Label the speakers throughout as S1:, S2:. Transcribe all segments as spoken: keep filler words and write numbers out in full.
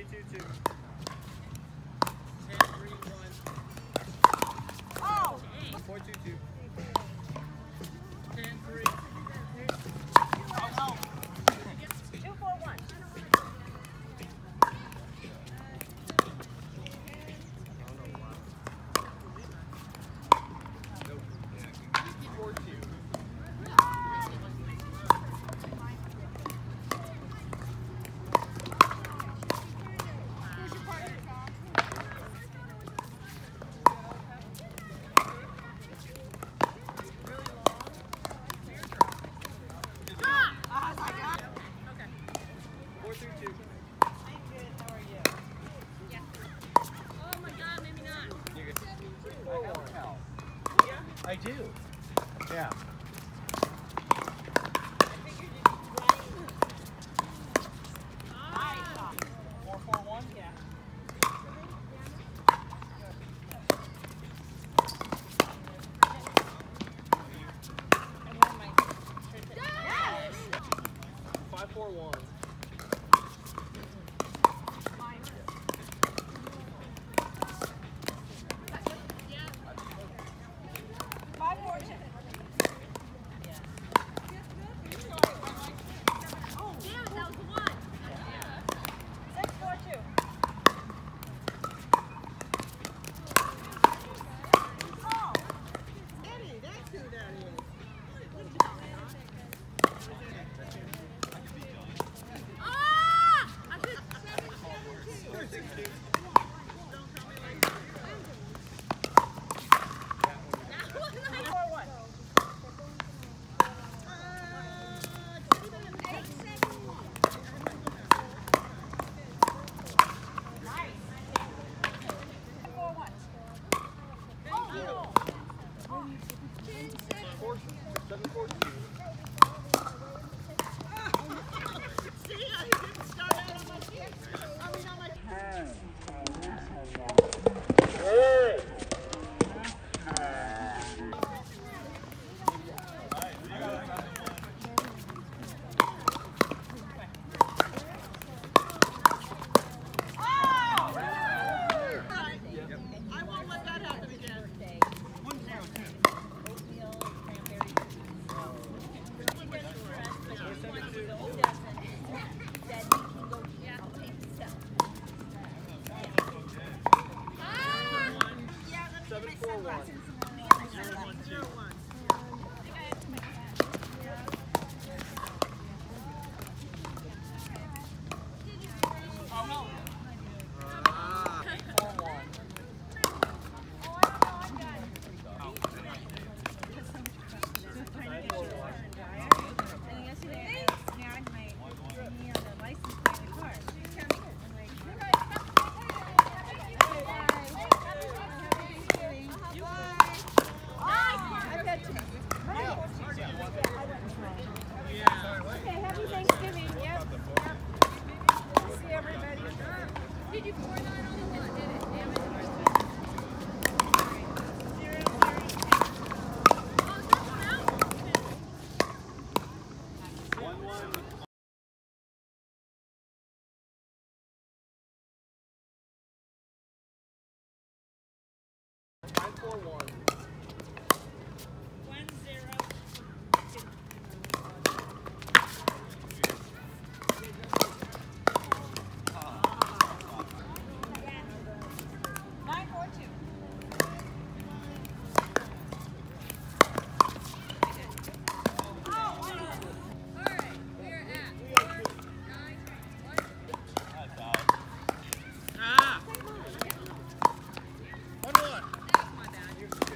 S1: two two.
S2: ten three one.
S3: Oh!
S1: four two two.
S2: ten three.
S3: Oh, oh. two four one.
S1: four two. four three two.
S3: I'm good. How are you?
S2: Oh my God, maybe not.
S1: You're good. I have a towel.
S3: Yeah?
S1: I do. Yeah.
S3: I figured you'd be twenty. Nice.
S1: four four one?
S3: Yeah. I wore my shirt that- Yes!
S1: five four one.
S3: Five four two.
S2: Oh, damn, that was the one.
S3: Six four two. Oh! Eddie, that's who that is.
S2: Ah! I should
S1: four six two.
S3: Four one. Four one. Oh!
S1: Four seven four two.
S3: See, I didn't start out on my feet. I mean, on my Oh! I won't let that happen again.
S1: one zero two. seven four one.
S3: Zero one.
S1: Oh no. four one.
S3: Okay, happy Thanksgiving. Yep. See everybody.
S2: Did you pour that on the one? Did it? Damn it.
S3: Zero,
S2: Oh, is that one out?
S1: one one. five four one.
S3: one zero. Nine four two.
S2: All right, we are at four nine one.
S1: Ah. One one.
S2: That's my bad.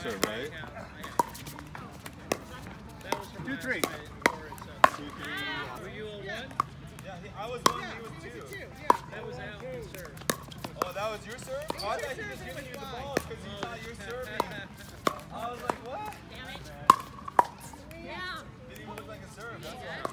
S4: serve, right?
S1: That was from
S4: Two,
S1: last
S4: three.
S1: night, or it's, uh,
S4: Two, three.
S1: Were you a one?
S5: Yeah, he, I was one,
S3: Yeah,
S5: he was
S3: he
S5: two.
S3: was a two. Yeah.
S1: That was out and serve.
S5: Oh, that was your serve? Oh, I thought he was giving you the ball because he thought you were serving. I was like, what?
S2: Damn it. Yeah.
S5: Didn't even look like a serve, that's all.